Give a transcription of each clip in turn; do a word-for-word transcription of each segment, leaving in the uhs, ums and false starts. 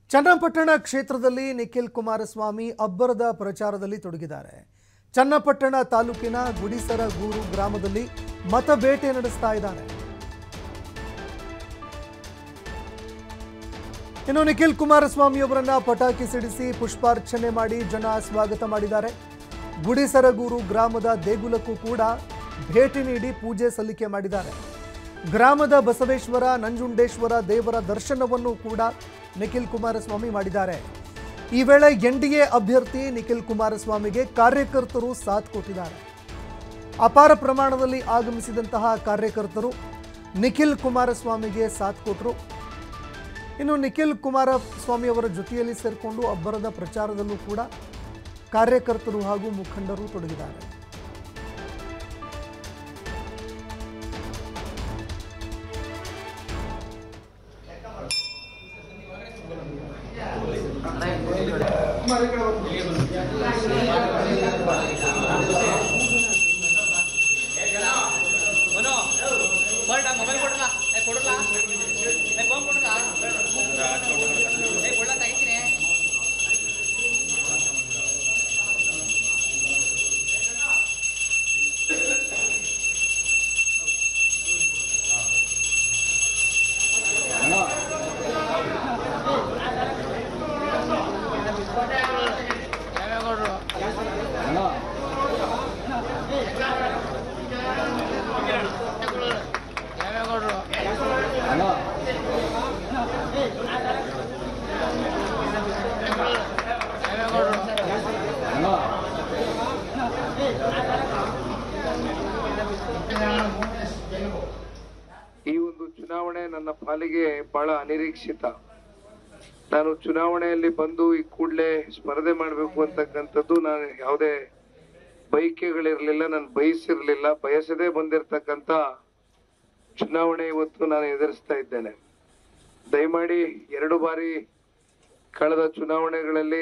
ಚನ್ನಪಟ್ಟಣ ಕ್ಷೇತ್ರದಲ್ಲಿ ನಿಖಿಲ್ ಕುಮಾರಸ್ವಾಮಿ ಅಬ್ಬರದ ಪ್ರಚಾರದಲ್ಲಿ ತೊಡಗಿದ್ದಾರೆ. ಚನ್ನಪಟ್ಟಣ ತಾಲೂಕಿನ ಗುಡಿಸರಗೂರು ಗ್ರಾಮದಲ್ಲಿ ಮತಬೇಟೆ ನಡೆಸ್ತಾ ಇದ್ದಾರೆ. ಇನ್ನು ನಿಖಿಲ್ ಕುಮಾರಸ್ವಾಮಿ ಅವರನ್ನ ಪಟಾಕಿ ಸಿಡಿಸಿ ಪುಷ್ಪಾರ್ಚನೆ ಮಾಡಿ ಜನ ಸ್ವಾಗತ ಮಾಡಿದ್ದಾರೆ. ಗುಡಿಸರಗೂರು ಗ್ರಾಮದ ದೇಗುಲಕ್ಕೂ ಕೂಡ ಭೇಟಿ ನೀಡಿ ಪೂಜೆ ಸಲ್ಲಿಕೆ ಮಾಡಿದ್ದಾರೆ. ಗ್ರಾಮದ ಬಸವೇಶ್ವರ ನಂಜುಂಡೇಶ್ವರ ದೇವರ ದರ್ಶನವನ್ನು ಕೂಡ ನಿಖಿಲ್ ಕುಮಾರಸ್ವಾಮಿ ಮಾಡಿದ್ದಾರೆ. ಈ ವೇಳೆ ಎನ್ಡಿಎ ಅಭ್ಯರ್ಥಿ ನಿಖಿಲ್ ಕುಮಾರಸ್ವಾಮಿಗೆ ಕಾರ್ಯಕರ್ತರು ಸಾಥ್ ಕೊಟ್ಟಿದ್ದಾರೆ. ಅಪಾರ ಪ್ರಮಾಣದಲ್ಲಿ ಆಗಮಿಸಿದಂತಹ ಕಾರ್ಯಕರ್ತರು ನಿಖಿಲ್ ಕುಮಾರಸ್ವಾಮಿಗೆ ಸಾಥ್ ಕೊಟ್ಟರು. ಇನ್ನು ನಿಖಿಲ್ ಕುಮಾರಸ್ವಾಮಿ ಅವರ ಜೊತೆಯಲ್ಲಿ ಸೇರಿಕೊಂಡು ಅಬ್ಬರದ ಪ್ರಚಾರದಲ್ಲೂ ಕೂಡ ಕಾರ್ಯಕರ್ತರು ಹಾಗೂ ಮುಖಂಡರು ತೊಡಗಿದ್ದಾರೆ. ಈ ಒಂದು ಚುನಾವಣೆ ನನ್ನ ಪಾಲಿಗೆ ಬಹಳ ಅನಿರೀಕ್ಷಿತ. ನಾನು ಚುನಾವಣೆಯಲ್ಲಿ ಬಂದು ಈ ಕೂಡಲೇ ಸ್ಪರ್ಧೆ ಮಾಡಬೇಕು ಅಂತಕ್ಕಂಥದ್ದು ನಾನು ಯಾವುದೇ ಬಯಕೆಗಳಿರ್ಲಿಲ್ಲ, ನಾನು ಬಯಸಿರ್ಲಿಲ್ಲ. ಬಯಸದೇ ಬಂದಿರತಕ್ಕಂತ ಚುನಾವಣೆ ಇವತ್ತು ನಾನು ಎದುರಿಸ್ತಾ ಇದ್ದೇನೆ. ದಯಮಾಡಿ ಎರಡು ಬಾರಿ ಕಳೆದ ಚುನಾವಣೆಗಳಲ್ಲಿ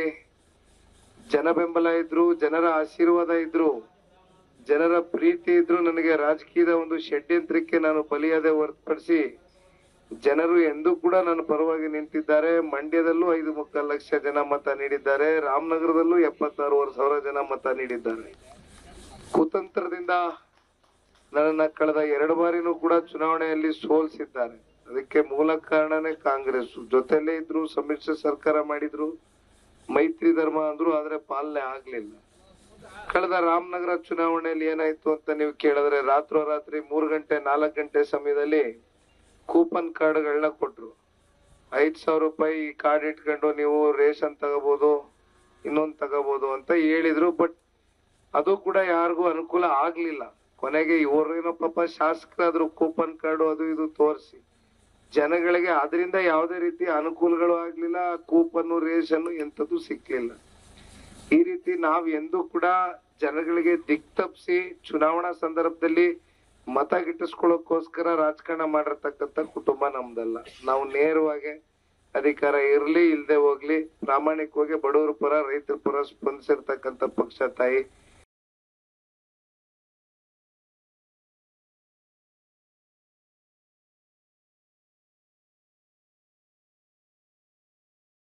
ಜನ ಬೆಂಬಲ ಇದ್ರು, ಜನರ ಆಶೀರ್ವಾದ ಇದ್ರು, ಜನರ ಪ್ರೀತಿ ಇದ್ರು. ನನಗೆ ರಾಜಕೀಯದ ಒಂದು ಷಡ್ಯಂತ್ರಕ್ಕೆ ನಾನು ಬಲಿಯಾದೆ ಹೊರತುಪಡಿಸಿ ಜನರು ಎಂದೂ ಕೂಡ ನನ್ನ ಪರವಾಗಿ ನಿಂತಿದ್ದಾರೆ. ಮಂಡ್ಯದಲ್ಲೂ ಐದು ಮುಕ್ಕಾಲು ಲಕ್ಷ ಜನ ಮತ ನೀಡಿದ್ದಾರೆ. ರಾಮನಗರದಲ್ಲೂ ಎಪ್ಪತ್ತಾರೂವರೆ ಸಾವಿರ ಜನ ಮತ ನೀಡಿದ್ದಾರೆ. ಕುತಂತ್ರದಿಂದ ನನ್ನನ್ನ ಕಳೆದ ಎರಡು ಬಾರಿನೂ ಕೂಡ ಚುನಾವಣೆಯಲ್ಲಿ ಸೋಲಿಸಿದ್ದಾರೆ. ಅದಕ್ಕೆ ಮೂಲ ಕಾರಣನೇ ಕಾಂಗ್ರೆಸ್. ಜೊತೆಲೇ ಇದ್ರು, ಸಮ್ಮಿಶ್ರ ಸರ್ಕಾರ ಮಾಡಿದ್ರು, ಮೈತ್ರಿ ಧರ್ಮ ಅಂದ್ರು, ಆದ್ರೆ ಪಾಲನೆ ಆಗ್ಲಿಲ್ಲ. ಕಳೆದ ರಾಮನಗರ ಚುನಾವಣೆಯಲ್ಲಿ ಏನಾಯ್ತು ಅಂತ ನೀವು ಕೇಳಿದ್ರೆ, ರಾತ್ರೋರಾತ್ರಿ ಮೂರು ಗಂಟೆ ನಾಲ್ಕು ಗಂಟೆ ಸಮಯದಲ್ಲಿ ಕೂಪನ್ ಕಾರ್ಡ್ಗಳನ್ನ ಕೊಟ್ರು. ಐದ್ ಸಾವಿರ ರೂಪಾಯಿ ಕಾರ್ಡ್ ಇಟ್ಕೊಂಡು ನೀವು ರೇಷನ್ ತಗೋಬಹುದು, ಇನ್ನೊಂದು ತಗೋಬಹುದು ಅಂತ ಹೇಳಿದ್ರು. ಬಟ್ ಅದು ಕೂಡ ಯಾರಿಗೂ ಅನುಕೂಲ ಆಗ್ಲಿಲ್ಲ. ಕೊನೆಗೆ ಇವ್ರೇನೋ ಪಾಪ ಶಾಸಕರಾದ್ರು ಕೂಪನ್ ಕಾರ್ಡು ಅದು ಇದು ತೋರಿಸಿ ಜನಗಳಿಗೆ ಅದರಿಂದ ಯಾವುದೇ ರೀತಿ ಅನುಕೂಲಗಳು ಆಗ್ಲಿಲ್ಲ. ಕೂಪನ್ ರೇಷನ್ ಎಂತದ್ದು ಸಿಕ್ಲಿಲ್ಲ. ಈ ರೀತಿ ನಾವ್ ಎಂದೂ ಕೂಡ ಜನಗಳಿಗೆ ದಿಕ್ ತಪ್ಪಿಸಿ ಚುನಾವಣಾ ಸಂದರ್ಭದಲ್ಲಿ ಮತ ಗಿಟ್ಟಿಸ್ಕೊಳ್ಳೋಕೋಸ್ಕರ ರಾಜಕಾರಣ ಮಾಡಿರ್ತಕ್ಕಂಥ ಕುಟುಂಬ ನಮ್ದಲ್ಲ. ನಾವು ನೇರವಾಗಿ ಅಧಿಕಾರ ಇರ್ಲಿ ಇಲ್ದೆ ಹೋಗ್ಲಿ ಪ್ರಾಮಾಣಿಕವಾಗಿ ಬಡವರ ಪರ ರೈತರ ಪರ ಸ್ಪಂದಿಸಿರ್ತಕ್ಕಂಥ ಪಕ್ಷ ತಾಯಿ